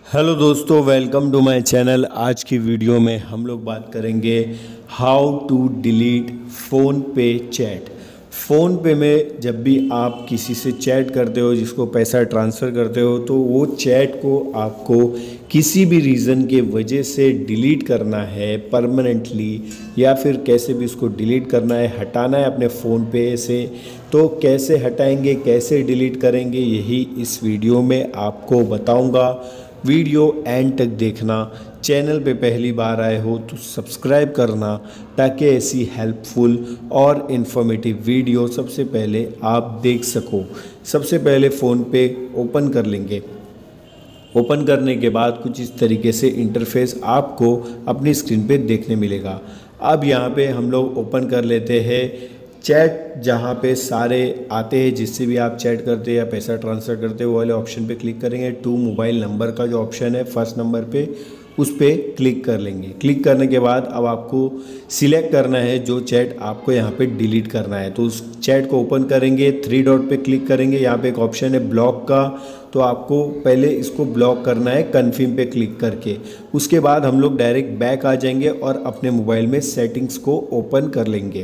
Hello दोस्तों, welcome to my channel. आज की वीडियो में हम लोग बात करेंगे how to delete PhonePe chat. PhonePe में जब भी आप किसी से चैट करते हो, जिसको पैसा ट्रांसफ़र करते हो, तो वो चैट को आपको किसी भी रीज़न के वजह से डिलीट करना है परमानेंटली, या फिर कैसे भी उसको डिलीट करना है, हटाना है अपने फ़ोन पे से। तो कैसे हटाएंगे, कैसे डिलीट करेंगे, यही इस वीडियो में आपको बताऊंगा। वीडियो एंड तक देखना। चैनल पे पहली बार आए हो तो सब्सक्राइब करना, ताकि ऐसी हेल्पफुल और इन्फॉर्मेटिव वीडियो सबसे पहले आप देख सको। सबसे पहले फ़ोन पे ओपन कर लेंगे। ओपन करने के बाद कुछ इस तरीके से इंटरफेस आपको अपनी स्क्रीन पे देखने मिलेगा। अब यहाँ पे हम लोग ओपन कर लेते हैं चैट, जहाँ पे सारे आते हैं जिससे भी आप चैट करते हैं या पैसा ट्रांसफ़र करते हैं, वो वाले ऑप्शन पे क्लिक करेंगे। टू मोबाइल नंबर का जो ऑप्शन है फर्स्ट नंबर पे, उस पर क्लिक कर लेंगे। क्लिक करने के बाद अब आपको सिलेक्ट करना है जो चैट आपको यहाँ पे डिलीट करना है। तो उस चैट को ओपन करेंगे, थ्री डॉट पे क्लिक करेंगे। यहाँ पे एक ऑप्शन है ब्लॉक का, तो आपको पहले इसको ब्लॉक करना है कन्फर्म पे क्लिक करके। उसके बाद हम लोग डायरेक्ट बैक आ जाएंगे और अपने मोबाइल में सेटिंग्स को ओपन कर लेंगे।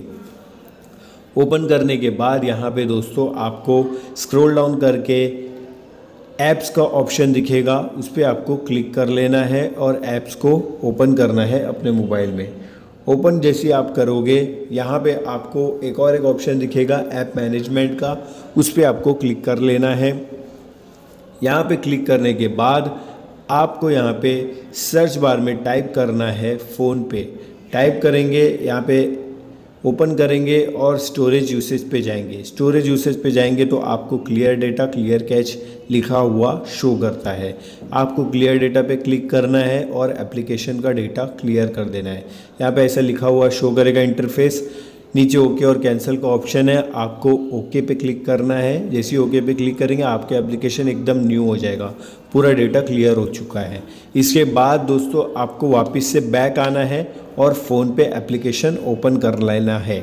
ओपन करने के बाद यहाँ पे दोस्तों आपको स्क्रॉल डाउन करके ऐप्स का ऑप्शन दिखेगा, उस पर आपको क्लिक कर लेना है और ऐप्स को ओपन करना है अपने मोबाइल में। ओपन जैसे आप करोगे, यहाँ पे आपको एक ऑप्शन दिखेगा ऐप मैनेजमेंट का, उस पर आपको क्लिक कर लेना है। यहाँ पे क्लिक करने के बाद आपको यहाँ पे सर्च बार में टाइप करना है फ़ोन पे। टाइप करेंगे, यहाँ पे ओपन करेंगे और स्टोरेज यूसेज पे जाएंगे। स्टोरेज यूसेज पे जाएंगे तो आपको क्लियर डेटा क्लियर कैच लिखा हुआ शो करता है। आपको क्लियर डेटा पे क्लिक करना है और एप्लीकेशन का डेटा क्लियर कर देना है। यहाँ पे ऐसा लिखा हुआ शो करेगा इंटरफेस। नीचे ओके और कैंसिल का ऑप्शन है, आपको ओके पे क्लिक करना है। जैसे ही ओके पे क्लिक करेंगे आपके एप्लीकेशन एकदम न्यू हो जाएगा, पूरा डेटा क्लियर हो चुका है। इसके बाद दोस्तों आपको वापस से बैक आना है और फ़ोन पे एप्लीकेशन ओपन कर लेना है।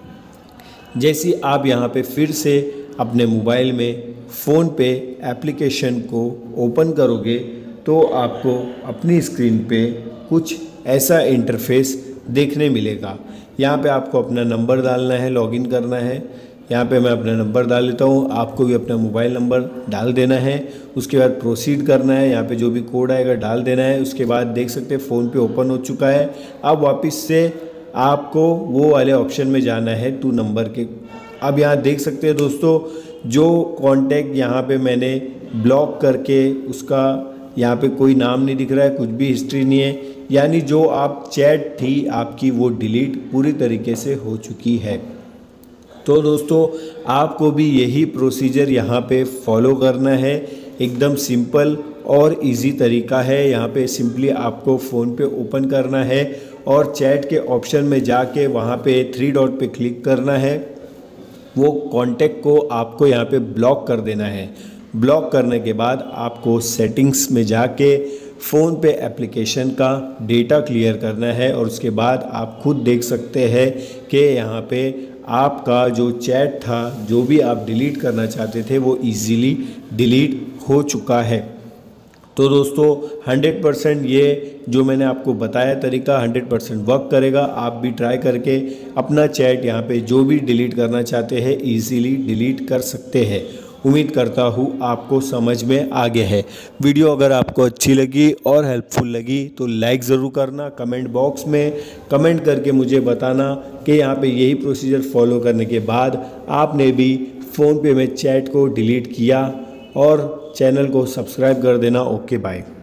जैसे आप यहाँ पे फिर से अपने मोबाइल में फ़ोन पे एप्लीकेशन को ओपन करोगे तो आपको अपनी स्क्रीन पे कुछ ऐसा इंटरफेस देखने मिलेगा। यहाँ पे आपको अपना नंबर डालना है, लॉगिन करना है। यहाँ पे मैं अपना नंबर डाल लेता हूँ, आपको भी अपना मोबाइल नंबर डाल देना है। उसके बाद प्रोसीड करना है, यहाँ पे जो भी कोड आएगा डाल देना है। उसके बाद देख सकते हैं फ़ोन पे ओपन हो चुका है। अब वापस से आपको वो वाले ऑप्शन में जाना है टू नंबर के। अब यहाँ देख सकते हैं दोस्तों, जो कॉन्टैक्ट यहाँ पे मैंने ब्लॉक करके उसका यहाँ पे कोई नाम नहीं दिख रहा है, कुछ भी हिस्ट्री नहीं है, यानी जो आप चैट थी आपकी वो डिलीट पूरी तरीके से हो चुकी है। तो दोस्तों आपको भी यही प्रोसीजर यहाँ पे फॉलो करना है। एकदम सिंपल और इजी तरीका है। यहाँ पे सिंपली आपको फ़ोन पे ओपन करना है और चैट के ऑप्शन में जाके वहाँ पे थ्री डॉट पे क्लिक करना है। वो कॉन्टैक्ट को आपको यहाँ पे ब्लॉक कर देना है। ब्लॉक करने के बाद आपको सेटिंग्स में जाके फ़ोन पे एप्लीकेशन का डेटा क्लियर करना है और उसके बाद आप खुद देख सकते हैं कि यहाँ पे आपका जो चैट था, जो भी आप डिलीट करना चाहते थे, वो इजीली डिलीट हो चुका है। तो दोस्तों 100% ये जो मैंने आपको बताया तरीका 100% वर्क करेगा। आप भी ट्राई करके अपना चैट यहाँ पे जो भी डिलीट करना चाहते हैं इजीली डिलीट कर सकते हैं। उम्मीद करता हूँ आपको समझ में आ गया है। वीडियो अगर आपको अच्छी लगी और हेल्पफुल लगी तो लाइक ज़रूर करना। कमेंट बॉक्स में कमेंट करके मुझे बताना कि यहाँ पे यही प्रोसीजर फॉलो करने के बाद आपने भी फ़ोन पे में चैट को डिलीट किया, और चैनल को सब्सक्राइब कर देना। Okay bye.